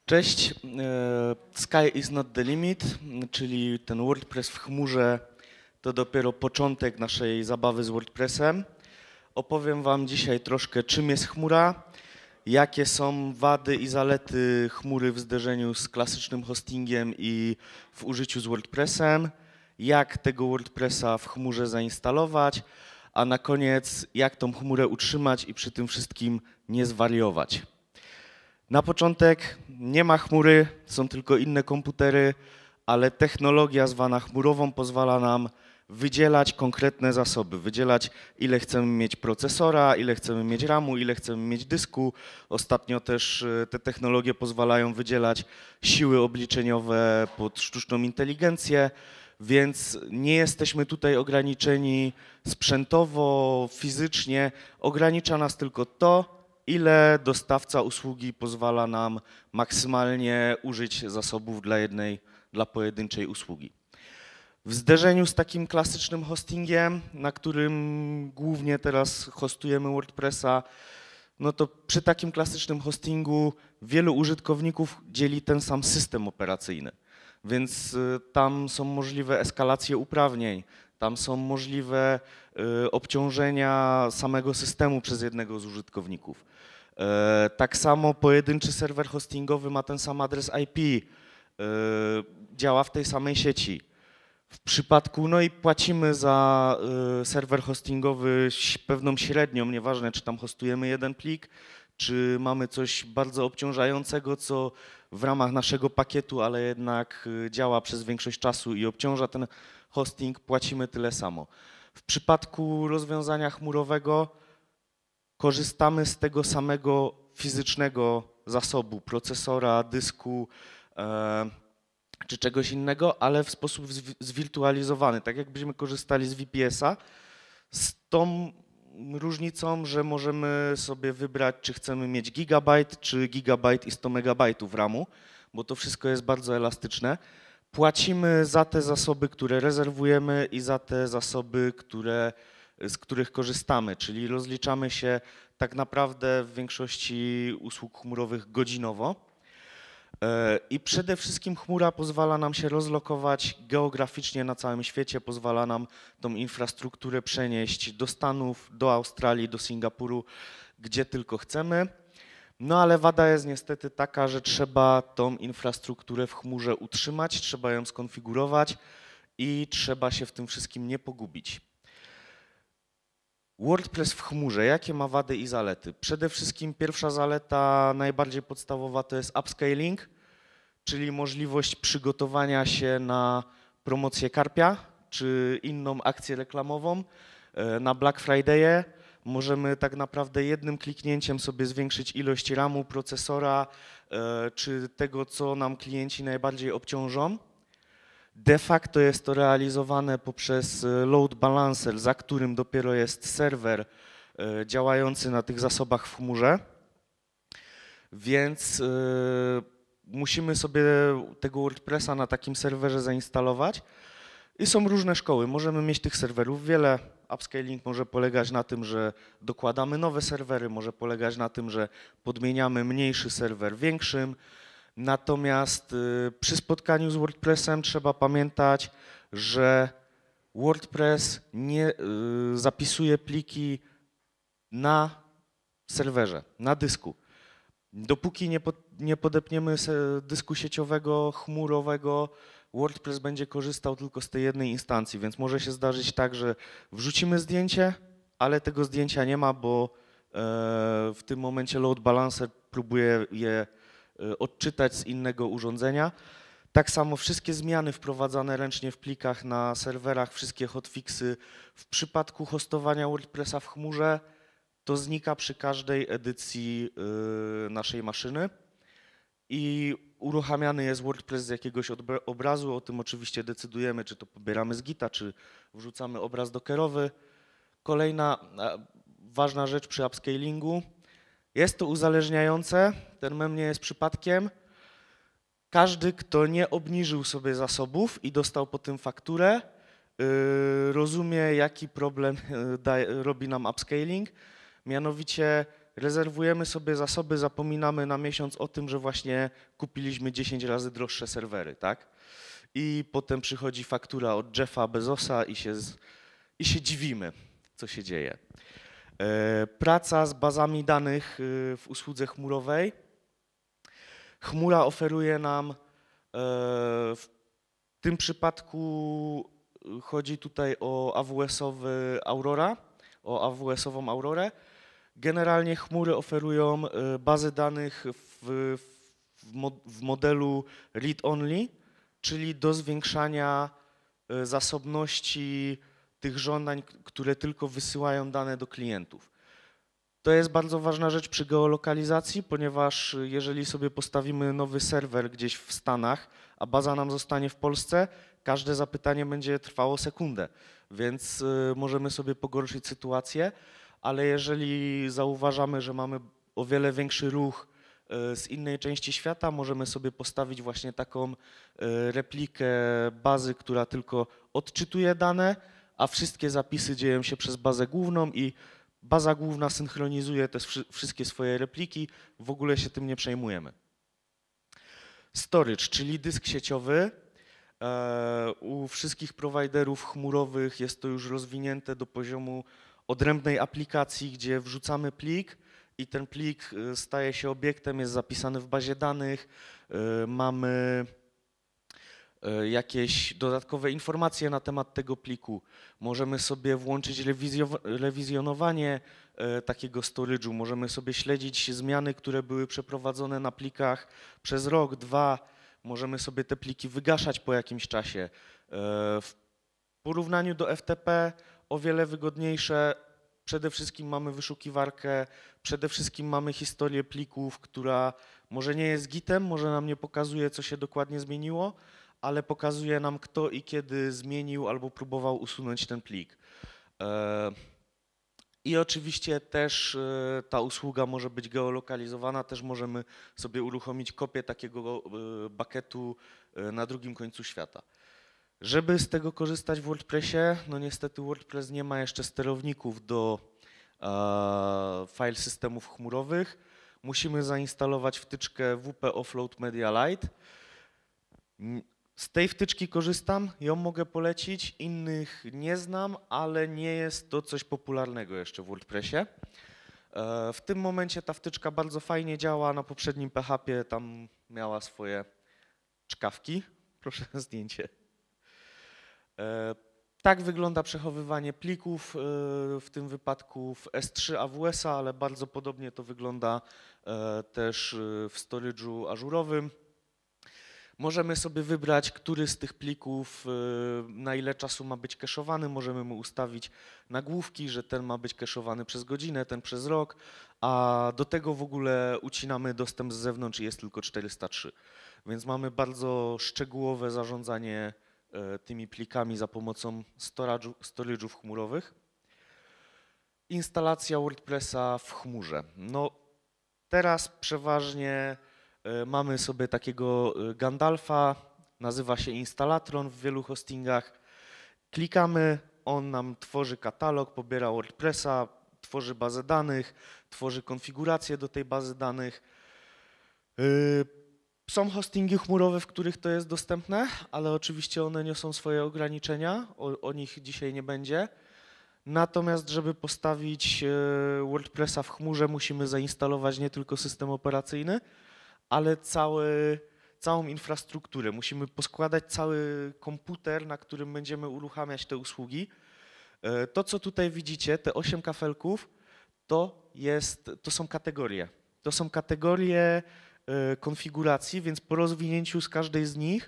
Cześć, Sky is not the limit, czyli ten WordPress w chmurze to dopiero początek naszej zabawy z WordPressem. Opowiem Wam dzisiaj troszkę, czym jest chmura, jakie są wady i zalety chmury w zderzeniu z klasycznym hostingiem i w użyciu z WordPressem, jak tego WordPressa w chmurze zainstalować, a na koniec jak tą chmurę utrzymać i przy tym wszystkim nie zwariować. Na początek nie ma chmury, są tylko inne komputery, ale technologia zwana chmurową pozwala nam wydzielać konkretne zasoby, wydzielać ile chcemy mieć procesora, ile chcemy mieć RAMu, ile chcemy mieć dysku. Ostatnio też te technologie pozwalają wydzielać siły obliczeniowe pod sztuczną inteligencję, więc nie jesteśmy tutaj ograniczeni sprzętowo, fizycznie, ogranicza nas tylko to, ile dostawca usługi pozwala nam maksymalnie użyć zasobów dla pojedynczej usługi. W zderzeniu z takim klasycznym hostingiem, na którym głównie teraz hostujemy WordPressa, no to przy takim klasycznym hostingu wielu użytkowników dzieli ten sam system operacyjny, więc tam są możliwe eskalacje uprawnień, tam są możliwe obciążenia samego systemu przez jednego z użytkowników. Tak samo pojedynczy serwer hostingowy ma ten sam adres IP, działa w tej samej sieci. W przypadku, no i płacimy za serwer hostingowy pewną średnią, nieważne czy tam hostujemy jeden plik, czy mamy coś bardzo obciążającego, co w ramach naszego pakietu, ale jednak działa przez większość czasu i obciąża ten hosting, płacimy tyle samo. W przypadku rozwiązania chmurowego korzystamy z tego samego fizycznego zasobu, procesora, dysku czy czegoś innego, ale w sposób zwirtualizowany, tak jakbyśmy korzystali z VPS-a, z tą różnicą, że możemy sobie wybrać, czy chcemy mieć gigabajt, czy gigabajt i 100 megabajtów RAMu, bo to wszystko jest bardzo elastyczne. Płacimy za te zasoby, które rezerwujemy i za te zasoby, z których korzystamy, czyli rozliczamy się tak naprawdę w większości usług chmurowych godzinowo. I przede wszystkim chmura pozwala nam się rozlokować geograficznie na całym świecie, pozwala nam tą infrastrukturę przenieść do Stanów, do Australii, do Singapuru, gdzie tylko chcemy. No ale wada jest niestety taka, że trzeba tą infrastrukturę w chmurze utrzymać, trzeba ją skonfigurować i trzeba się w tym wszystkim nie pogubić. WordPress w chmurze, jakie ma wady i zalety? Przede wszystkim pierwsza zaleta, najbardziej podstawowa, to jest upscaling, czyli możliwość przygotowania się na promocję Karpia czy inną akcję reklamową na Black Friday'e. Możemy tak naprawdę jednym kliknięciem sobie zwiększyć ilość RAMu, procesora czy tego, co nam klienci najbardziej obciążą. De facto jest to realizowane poprzez load balancer, za którym dopiero jest serwer działający na tych zasobach w chmurze, więc musimy sobie tego WordPressa na takim serwerze zainstalować i są różne szkoły. Możemy mieć tych serwerów wiele. Upscaling może polegać na tym, że dokładamy nowe serwery, może polegać na tym, że podmieniamy mniejszy serwer większym. Natomiast przy spotkaniu z WordPressem trzeba pamiętać, że WordPress nie zapisuje pliki na serwerze, na dysku. Dopóki nie podepniemy dysku sieciowego, chmurowego, WordPress będzie korzystał tylko z tej jednej instancji, więc może się zdarzyć tak, że wrzucimy zdjęcie, ale tego zdjęcia nie ma, bo w tym momencie load balancer próbuje je odczytać z innego urządzenia. Tak samo wszystkie zmiany wprowadzane ręcznie w plikach na serwerach, wszystkie hotfixy w przypadku hostowania WordPressa w chmurze, to znika przy każdej edycji naszej maszyny i uruchamiany jest WordPress z jakiegoś obrazu, o tym oczywiście decydujemy, czy to pobieramy z Gita, czy wrzucamy obraz dockerowy. Kolejna ważna rzecz przy upscalingu, jest to uzależniające, ten mem nie jest przypadkiem. Każdy, kto nie obniżył sobie zasobów i dostał po tym fakturę, rozumie, jaki problem robi nam upscaling. Mianowicie rezerwujemy sobie zasoby, zapominamy na miesiąc o tym, że właśnie kupiliśmy 10 razy droższe serwery, tak? I potem przychodzi faktura od Jeffa Bezosa i się dziwimy, co się dzieje. Praca z bazami danych w usłudze chmurowej. Chmura oferuje nam, w tym przypadku chodzi tutaj o AWS-ową Aurorę. Generalnie chmury oferują bazy danych w modelu read-only, czyli do zwiększania zasobności tych żądań, które tylko wysyłają dane do klientów. To jest bardzo ważna rzecz przy geolokalizacji, ponieważ jeżeli sobie postawimy nowy serwer gdzieś w Stanach, a baza nam zostanie w Polsce, każde zapytanie będzie trwało sekundę, więc możemy sobie pogorszyć sytuację, ale jeżeli zauważamy, że mamy o wiele większy ruch z innej części świata, możemy sobie postawić właśnie taką replikę bazy, która tylko odczytuje dane, a wszystkie zapisy dzieją się przez bazę główną i baza główna synchronizuje te wszystkie swoje repliki, w ogóle się tym nie przejmujemy. Storage, czyli dysk sieciowy. U wszystkich prowajderów chmurowych jest to już rozwinięte do poziomu odrębnej aplikacji, gdzie wrzucamy plik i ten plik staje się obiektem, jest zapisany w bazie danych, mamy jakieś dodatkowe informacje na temat tego pliku. Możemy sobie włączyć rewizjonowanie takiego storage'u, możemy sobie śledzić zmiany, które były przeprowadzone na plikach przez rok, 2, możemy sobie te pliki wygaszać po jakimś czasie. W porównaniu do FTP o wiele wygodniejsze. Przede wszystkim mamy wyszukiwarkę, przede wszystkim mamy historię plików, która może nie jest gitem, może nam nie pokazuje, co się dokładnie zmieniło, ale pokazuje nam, kto i kiedy zmienił albo próbował usunąć ten plik. I oczywiście też ta usługa może być geolokalizowana, też możemy sobie uruchomić kopię takiego bucketu na drugim końcu świata. Żeby z tego korzystać w WordPressie, no niestety WordPress nie ma jeszcze sterowników do file systemów chmurowych. Musimy zainstalować wtyczkę WP Offload Media Lite. Z tej wtyczki korzystam, ją mogę polecić, innych nie znam, ale nie jest to coś popularnego jeszcze w WordPressie. W tym momencie ta wtyczka bardzo fajnie działa, na poprzednim PHP tam miała swoje czkawki. Proszę zdjęcie. Tak wygląda przechowywanie plików, w tym wypadku w S3 AWS-a, ale bardzo podobnie to wygląda też w storage'u ażurowym. Możemy sobie wybrać, który z tych plików na ile czasu ma być keszowany. Możemy mu ustawić nagłówki, że ten ma być keszowany przez godzinę, ten przez rok, a do tego w ogóle ucinamy dostęp z zewnątrz i jest tylko 403. Więc mamy bardzo szczegółowe zarządzanie tymi plikami za pomocą storage'ów chmurowych. Instalacja WordPressa w chmurze. No, teraz przeważnie mamy sobie takiego Gandalfa, nazywa się Installatron w wielu hostingach. Klikamy, on nam tworzy katalog, pobiera WordPressa, tworzy bazę danych, tworzy konfigurację do tej bazy danych. Są hostingi chmurowe, w których to jest dostępne, ale oczywiście one niosą swoje ograniczenia, o nich dzisiaj nie będzie. Natomiast, żeby postawić WordPressa w chmurze, musimy zainstalować nie tylko system operacyjny, ale całą infrastrukturę. Musimy poskładać cały komputer, na którym będziemy uruchamiać te usługi. To, co tutaj widzicie, te 8 kafelków, to są kategorie. To są kategorie konfiguracji, więc po rozwinięciu z każdej z nich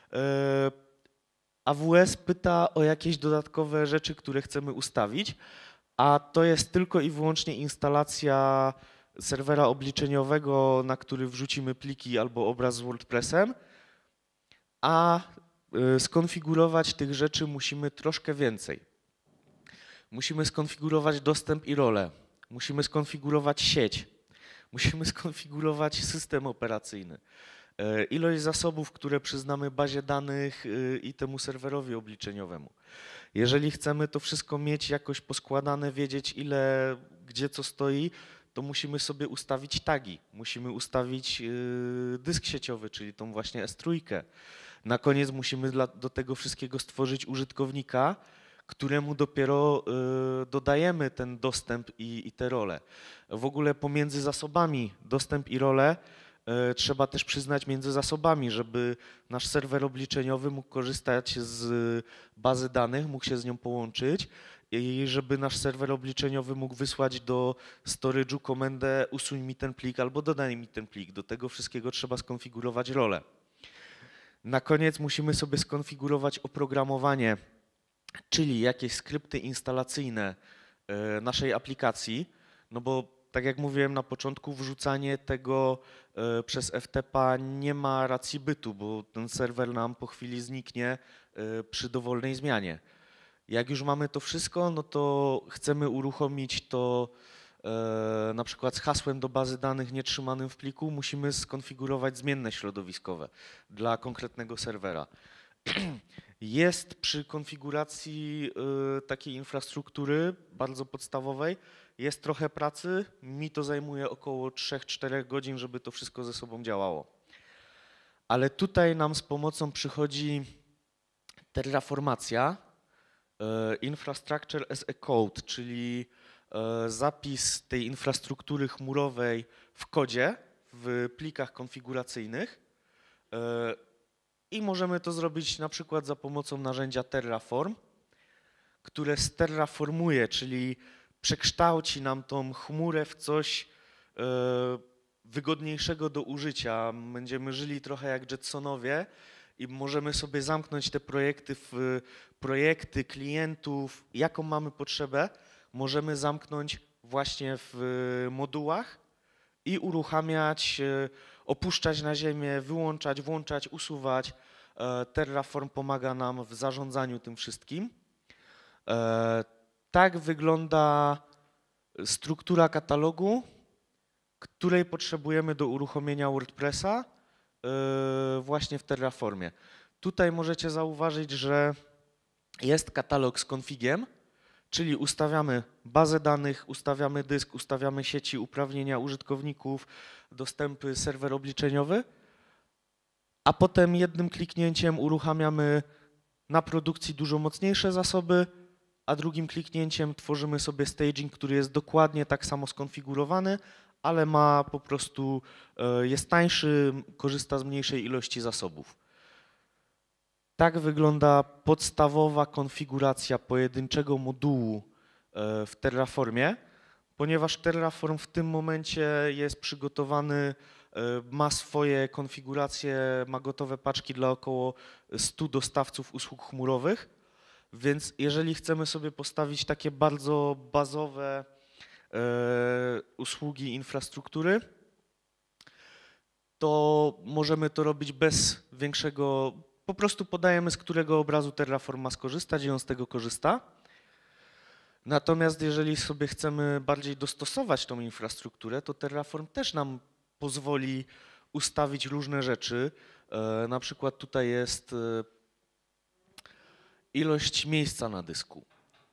AWS pyta o jakieś dodatkowe rzeczy, które chcemy ustawić, a to jest tylko i wyłącznie instalacja serwera obliczeniowego, na który wrzucimy pliki albo obraz z WordPressem, a skonfigurować tych rzeczy musimy troszkę więcej. Musimy skonfigurować dostęp i rolę, musimy skonfigurować sieć, musimy skonfigurować system operacyjny, ilość zasobów, które przyznamy bazie danych i temu serwerowi obliczeniowemu. Jeżeli chcemy to wszystko mieć jakoś poskładane, wiedzieć ile, gdzie co stoi, to musimy sobie ustawić tagi, musimy ustawić dysk sieciowy, czyli tą właśnie S3. Na koniec musimy do tego wszystkiego stworzyć użytkownika, któremu dopiero dodajemy ten dostęp i te role. W ogóle pomiędzy zasobami dostęp i role trzeba też przyznać między zasobami, żeby nasz serwer obliczeniowy mógł korzystać z bazy danych, mógł się z nią połączyć i żeby nasz serwer obliczeniowy mógł wysłać do storage'u komendę usuń mi ten plik albo dodaj mi ten plik. Do tego wszystkiego trzeba skonfigurować rolę. Na koniec musimy sobie skonfigurować oprogramowanie, czyli jakieś skrypty instalacyjne naszej aplikacji, no bo tak jak mówiłem na początku, wrzucanie tego przez FTP nie ma racji bytu, bo ten serwer nam po chwili zniknie przy dowolnej zmianie. Jak już mamy to wszystko, no to chcemy uruchomić to na przykład z hasłem do bazy danych nietrzymanym w pliku, musimy skonfigurować zmienne środowiskowe dla konkretnego serwera. Jest przy konfiguracji takiej infrastruktury bardzo podstawowej, jest trochę pracy, mi to zajmuje około 3-4 godzin, żeby to wszystko ze sobą działało. Ale tutaj nam z pomocą przychodzi terraformacja, infrastructure as a code, czyli zapis tej infrastruktury chmurowej w kodzie, w plikach konfiguracyjnych i możemy to zrobić na przykład za pomocą narzędzia Terraform, które sterraformuje, czyli przekształci nam tą chmurę w coś wygodniejszego do użycia. Będziemy żyli trochę jak Jetsonowie i możemy sobie zamknąć te projekty w projekty klientów, jaką mamy potrzebę, możemy zamknąć właśnie w modułach i uruchamiać, opuszczać na ziemię, wyłączać, włączać, usuwać. Terraform pomaga nam w zarządzaniu tym wszystkim. Tak wygląda struktura katalogu, której potrzebujemy do uruchomienia WordPressa właśnie w Terraformie. Tutaj możecie zauważyć, że jest katalog z configiem, czyli ustawiamy bazę danych, ustawiamy dysk, ustawiamy sieci, uprawnienia użytkowników, dostępy, serwer obliczeniowy, a potem jednym kliknięciem uruchamiamy na produkcji dużo mocniejsze zasoby, a drugim kliknięciem tworzymy sobie staging, który jest dokładnie tak samo skonfigurowany, ale ma po prostu, jest tańszy, korzysta z mniejszej ilości zasobów. Tak wygląda podstawowa konfiguracja pojedynczego modułu w Terraformie, ponieważ Terraform w tym momencie jest przygotowany, ma swoje konfiguracje, ma gotowe paczki dla około 100 dostawców usług chmurowych, więc jeżeli chcemy sobie postawić takie bardzo bazowe usługi infrastruktury, to możemy to robić bez większego, po prostu podajemy, z którego obrazu Terraform ma skorzystać i on z tego korzysta. Natomiast jeżeli sobie chcemy bardziej dostosować tą infrastrukturę, to Terraform też nam pozwoli ustawić różne rzeczy. Na przykład tutaj jest ilość miejsca na dysku,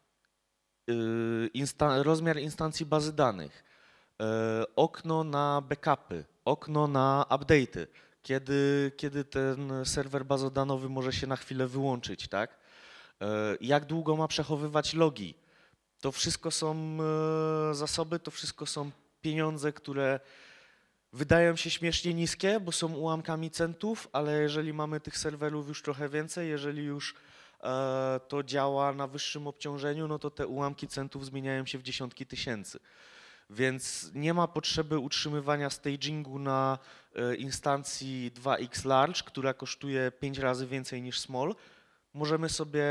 rozmiar instancji bazy danych, okno na backupy, okno na update'y, kiedy ten serwer bazodanowy może się na chwilę wyłączyć, tak? Jak długo ma przechowywać logi. To wszystko są zasoby, to wszystko są pieniądze, które wydają się śmiesznie niskie, bo są ułamkami centów, ale jeżeli mamy tych serwerów już trochę więcej, jeżeli już to działa na wyższym obciążeniu, no to te ułamki centów zmieniają się w dziesiątki tysięcy. Więc nie ma potrzeby utrzymywania stagingu na instancji 2x large, która kosztuje 5 razy więcej niż small. Możemy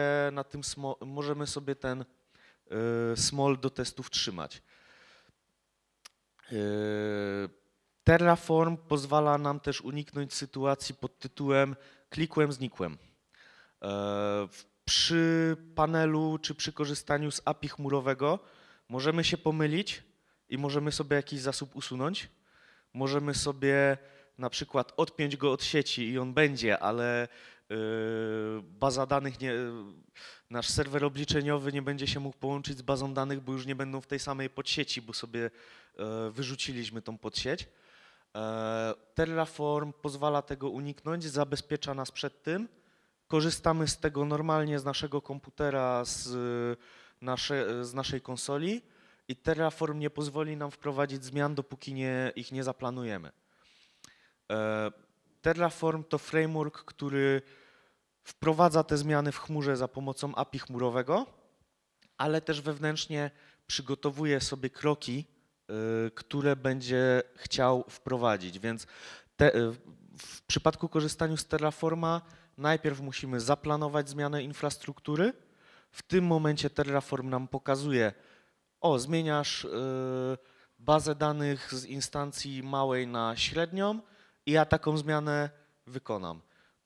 sobie ten small do testów trzymać. Terraform pozwala nam też uniknąć sytuacji pod tytułem klikłem, znikłem. Przy panelu czy przy korzystaniu z API chmurowego możemy się pomylić i możemy sobie jakiś zasób usunąć. Możemy sobie na przykład odpiąć go od sieci i on będzie, ale baza danych, nasz serwer obliczeniowy nie będzie się mógł połączyć z bazą danych, bo już nie będą w tej samej podsieci, bo sobie wyrzuciliśmy tą podsieć. Terraform pozwala tego uniknąć, zabezpiecza nas przed tym. Korzystamy z tego normalnie z naszego komputera, z naszej konsoli i Terraform nie pozwoli nam wprowadzić zmian, dopóki ich nie zaplanujemy. Terraform to framework, który wprowadza te zmiany w chmurze za pomocą API chmurowego, ale też wewnętrznie przygotowuje sobie kroki, które będzie chciał wprowadzić. Więc w przypadku korzystania z Terraforma najpierw musimy zaplanować zmianę infrastruktury. W tym momencie Terraform nam pokazuje, zmieniasz bazę danych z instancji małej na średnią i ja taką zmianę wykonam.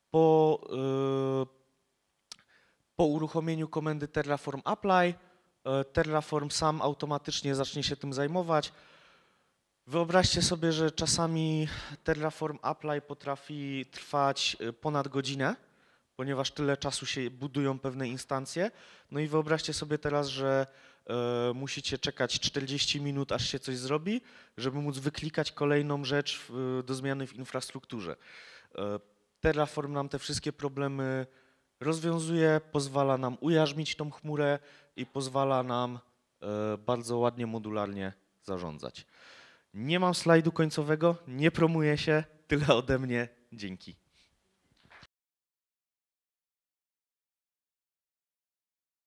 Po uruchomieniu komendy Terraform Apply, Terraform sam automatycznie zacznie się tym zajmować. Wyobraźcie sobie, że czasami Terraform Apply potrafi trwać ponad godzinę, ponieważ tyle czasu się budują pewne instancje. No i wyobraźcie sobie teraz, że musicie czekać 40 minut, aż się coś zrobi, żeby móc wyklikać kolejną rzecz do zmiany w infrastrukturze. Terraform nam te wszystkie problemy rozwiązuje, pozwala nam ujarzmić tą chmurę i pozwala nam bardzo ładnie, modularnie zarządzać. Nie mam slajdu końcowego, nie promuję się, tyle ode mnie, dzięki.